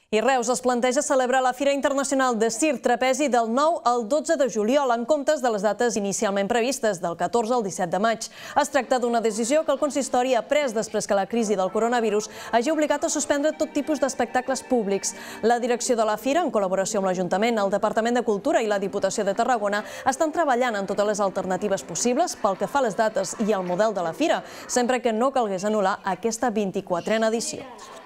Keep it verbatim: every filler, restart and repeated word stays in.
I Reus es planteja celebrar la Fira Internacional de Circ Trapezi del nou al dotze de juliol en comptes de les dates inicialment previstes, del catorze al disset de maig. Es tracta d'una decisió que el consistori ha pres després que la crisi del coronavirus hagi obligat a suspendre tot tipus d'espectacles públics. La direcció de la Fira, en col·laboració amb l'Ajuntament, el Departament de Cultura i la Diputació de Tarragona, estan treballant en totes les alternatives possibles pel que fa a les dates i al model de la Fira, sempre que no calgués anul·lar aquesta vint-i-quatrena edició.